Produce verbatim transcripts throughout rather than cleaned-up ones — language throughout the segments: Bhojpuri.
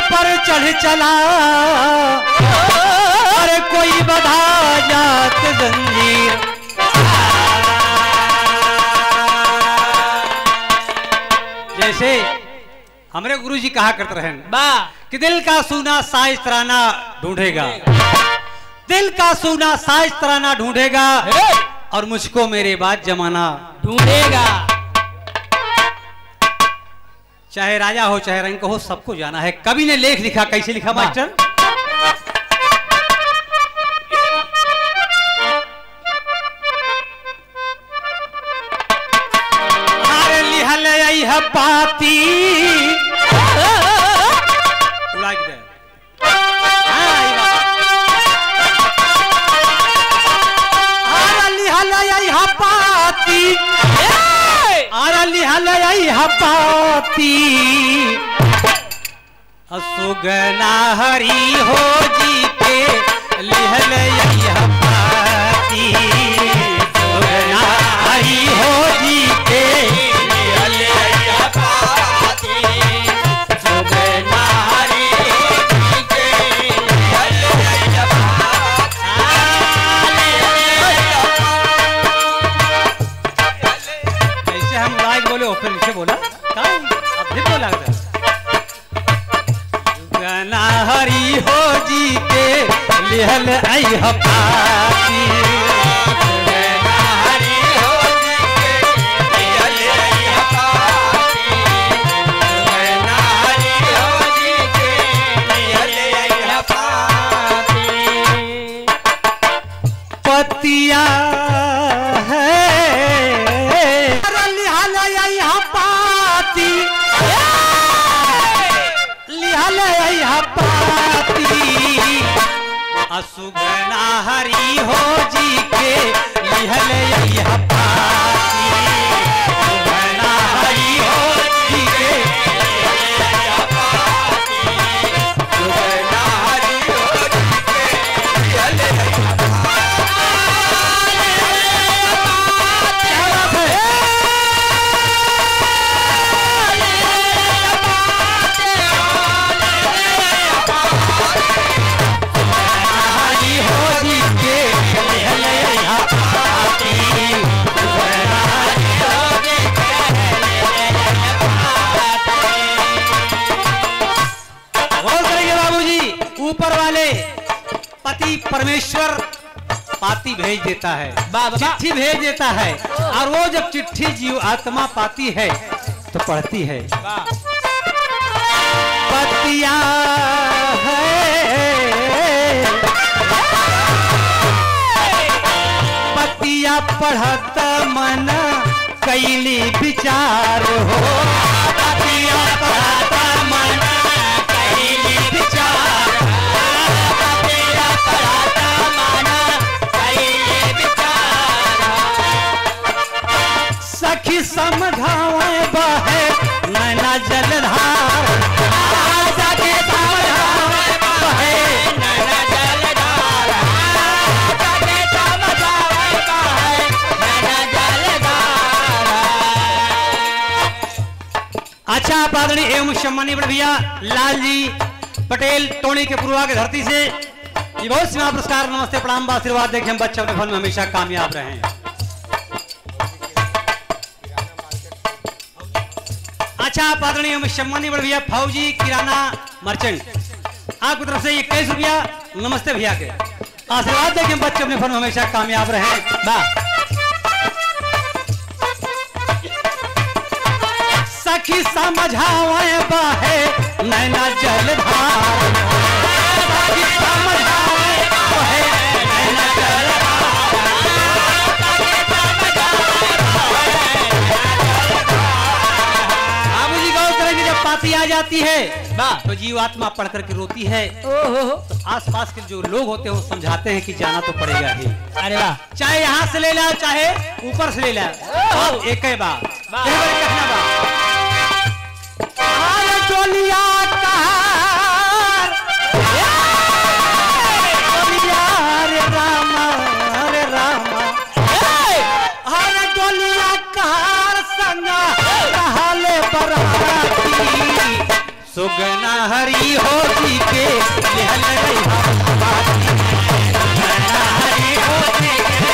पर चढ़ चला, अरे कोई बधा जात जंजीर। जैसे हमारे गुरु जी कहा करते रहे कि दिल का सूना साइज तराना ढूंढेगा, दिल का सूना साइज तराना ढूंढेगा, और मुझको मेरे बाद जमाना ढूंढेगा। चाहे राजा हो चाहे रंग हो, सबको जाना है। कवि ने लेख लिखा, कैसे लिखा मास्टर? अरे लिहल यह पाती उड़ा के दे। अरे लिहल यह पाती, अरे लिहल यह पाती, सुगना हरी हो जी के लिहल यह पाती, सुगना हरी हो जी के लिहल यह पाती, सुगना हरी हो जी के लिहल यह पाती। ऐसे हम लाइक बोले, फिर नीचे बोला अब फिर बोला गना हरी हो जी के लिहल यह पाती, गना हरी हो जी के लिहल यह पाती, गना हरी हो जी के लिहल यह पाती। पतिया है लिहल यह पाती, लिहल यह पाती, सुगना हरी हो जी के लिहल यह पाती, सुगना हरी हो जी के लिहल यह पाती, सुगना हरी हो जी के लिहल यह पाती। ऊपर वाले पति परमेश्वर पाती भेज देता है, चिट्ठी भेज देता है, और वो जब चिट्ठी जीव आत्मा पाती है तो पढ़ती है। पतिया है पतिया पढ़त मन कैली विचार हो, पतिया पढ़त मन कैली विचार, पतिया पढ़त मन कैली विचार। सखी समझावे बहे नैना जलधार, सखी समझावे बहे नैना जलधार, सखी समझावे बहे नैना जलधार। अच्छा पादरी एवं सम्मानीय बड़े भैया लाल जी पटेल टोनी के पूर्वा की धरती से ये बहुत सीमा पुरस्कार, नमस्ते प्रणाम आशीर्वाद देखें हम बच्चों के फल में हमेशा कामयाब रहें। अच्छा पादरी एवं सम्मानीय बड़े भैया फौजी किराना मर्चेंट आपकी तरफ से इक्कीस रुपया नमस्ते भैया के आशीर्वाद देखें हम बच्चों अपने फल में हमेशा कामयाब रहें। वाह सखी समझावे बहे नैना जलधार, सखी समझावे बहे नैना जलधार, सखी समझावे बहे नैना जलधार। बाबू जी गौर करेंगे जब पाती आ जाती है तो जीवात्मा पढ़ करके रोती है, तो आसपास के जो लोग होते हैं वो समझाते हैं कि जाना तो पड़ेगा ही। अरे वाह, चाहे यहाँ से ले ला चाहे ऊपर से ले ला, एक ही बात कहना बात। टोलिया कहार, टोलिया रे रामा रे रामा, हर टोलिया कहार संगा रहले बराती, सुगना हरी हो जी के लिहल रहिया बाती सुगना हरी हो जी के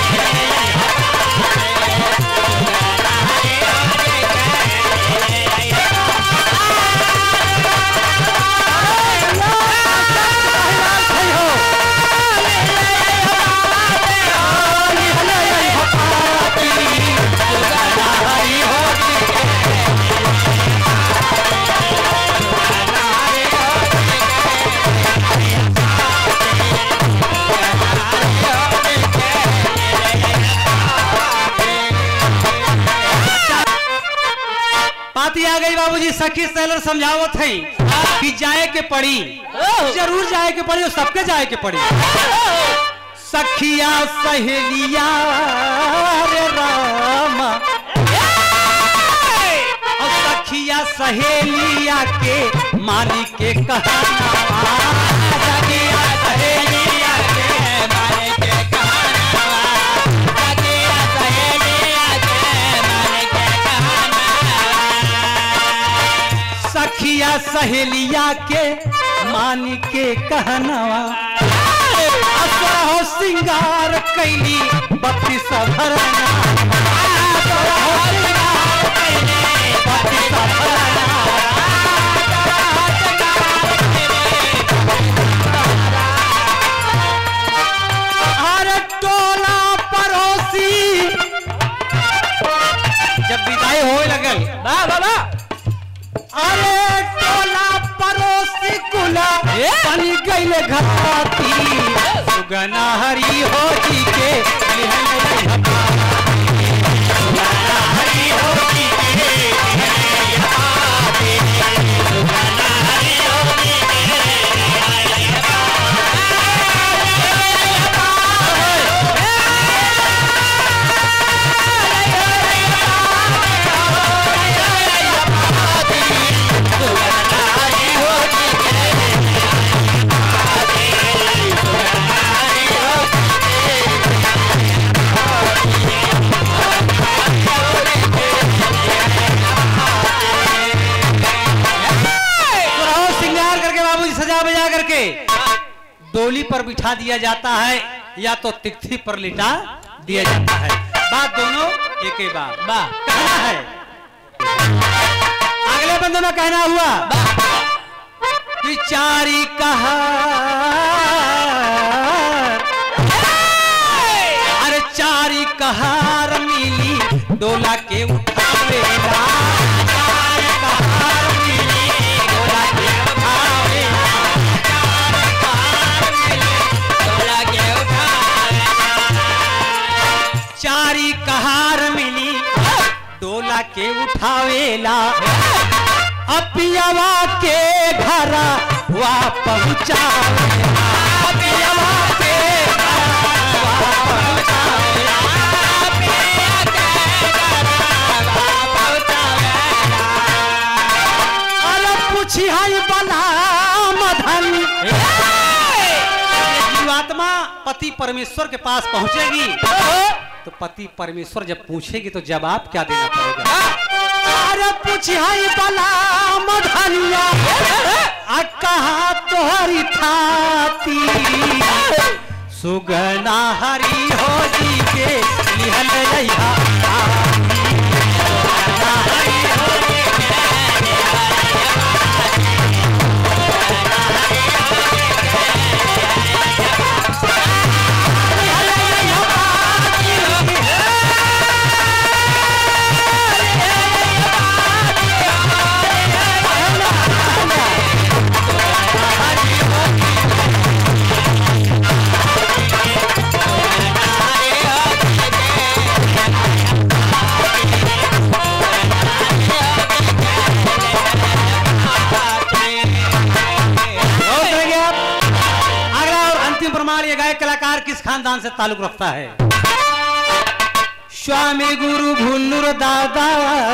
आ गई बाबूजी। सखी सहेलर समझावत है कि जाए के पड़ी, जरूर जाए के पड़ी और सबके जाए के पड़ी। सखिया सहेलिया रे रामा और सखिया सहेलिया के मानी के कहना सखिया सहेलिया के मानी के कहना सखिया सहेलिया के मानी के कहना सखिया सहेलिया के मानी के कहनवा हो सिंगार कैली बत्ती सभरना अरे टोला पड़ोसी जब विदाई होए लगल बा बाबा अरे टोला पड़ोसी कुला बनी गईले घाती सुगना हरी हो जी के लिहल रहिया बाती सुगना हरी हो जी के लिहल रहिया बाती सुगना हरी हो जी के लिहल रहिया डोली पर बिठा दिया जाता है या तो तिथि पर लिटा दिया जाता है। बात दोनों एक ही बात बा कहना है। अगले बंदे में कहना हुआ कि चारी कहार अरे चारी कहार मिली डोला के उठावे चारी कहार मिली डोला के उठावे चारी कहार मिली डोला के उठावेला अपियावा के घरा वा पहुँचावेला अपियावा के घरा वा पहुँचावेला अपिया के घरा वा पहुँचावेला अरे पूछी है बला मधन जीवात्मा पति परमेश्वर के पास पहुंचेगी तो पति परमेश्वर जब पूछेगी तो जवाब क्या देना पड़ेगा। अरे पूछी बला मधनिया कहा तोहरी थाती सुगना हरी हो जी के लिहल रहिया सुगना हरी हो जी के लिहल कलाकार किस खानदान से ताल्लुक रखता है। स्वामी गुरु भुल्लुर दादा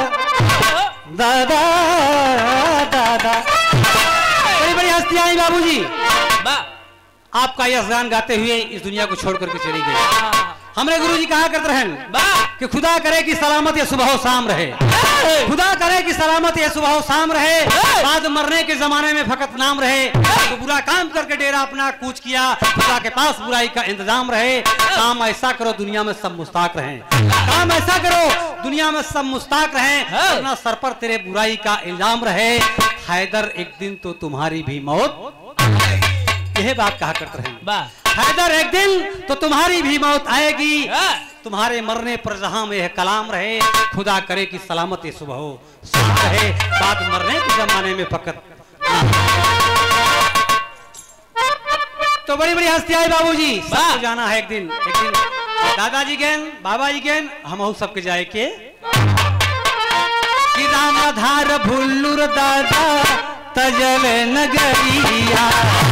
दादा दादा बड़ी बड़ी हस्तियां आई बाबूजी। आपका यह गान गाते हुए इस दुनिया को छोड़ करके चली गई। हमारे गुरुजी कहा करते हैं कि खुदा करे कि सलामत या सुबह शाम रहे। खुदा करे कि सलामत ये सुबह शाम रहे, बाद मरने के जमाने में फकत नाम रहे। तो बुरा काम करके डेरा अपना कूच किया, खुदा के पास बुराई का इंतजाम रहे। काम ऐसा करो दुनिया में सब मुस्ताक रहें, काम ऐसा करो दुनिया में सब मुस्ताक रहें, वरना सर पर तेरे बुराई का इल्जाम रहे। हैदर एक दिन तो तुम्हारी भी मौत, यह बात कहा करते हैं, हैदर एक दिन तो तुम्हारी भी मौत आएगी। तुम्हारे मरने पर जहां में यह कलाम रहे, खुदा करे कि सलामत ये सुबह हो शाम रहे, बाद मरने के जमाने में फकत। तो बड़ी बड़ी हस्ती आई बाबूजी, सबको जाना है एक दिन, एक दिन दादाजी गेन बाबा जी गेन हम सबके जाए के कि रामाधार भुल्लुर दादा तजल नगरिया,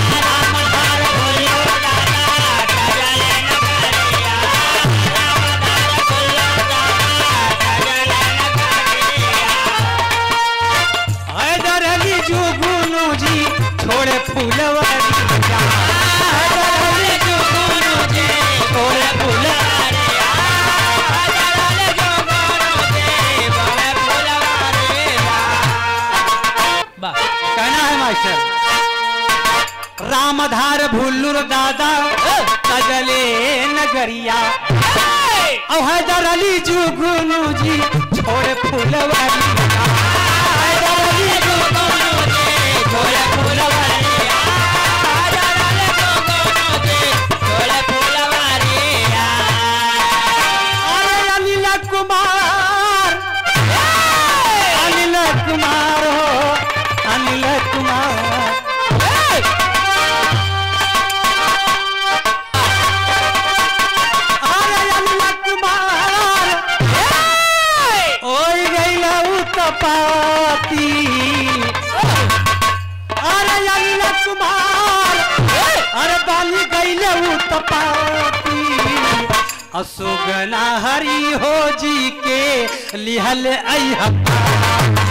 हैदर अली जुगनू जी छोड़े फूलवरिया, हैदर अली जुगनू जी छोड़े फूलवरिया, हैदर अली जुगनू जी छोड़े फूलवरिया। कहना है मास्टर, रामधार भुल्लुर दादा तजले नगरिया, और हैदर अली जुगनू जी छोड़े फूलवरिया, हैदर अली जुगनू जी छोड़े फूलवरिया, हैदर अली जुगनू जी छोड़े फूलवरिया। अरे अनिल कुमार, अनिल कुमार हो, अनिल कुमार, पाती अरे अनिल कुमार, अरे बाली गईले उत्पाती, असुगना हरी हो जी के लिहल आई